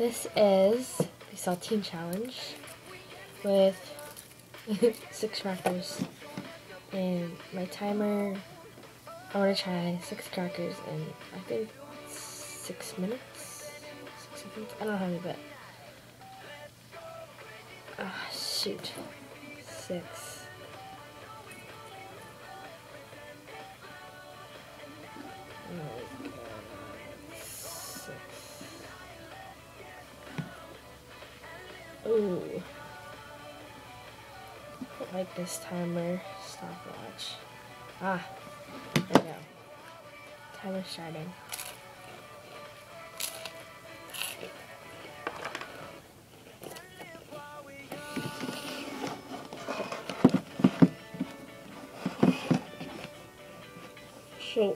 This is the Saltine challenge with 6 crackers, and my timer, I want to try 6 crackers in, I think, 6 minutes? 6 seconds? I don't know how many, but, shoot, 6. Oh, God. 6. Ooh. I don't like this timer stopwatch. There we go. Timer starting. Shoot.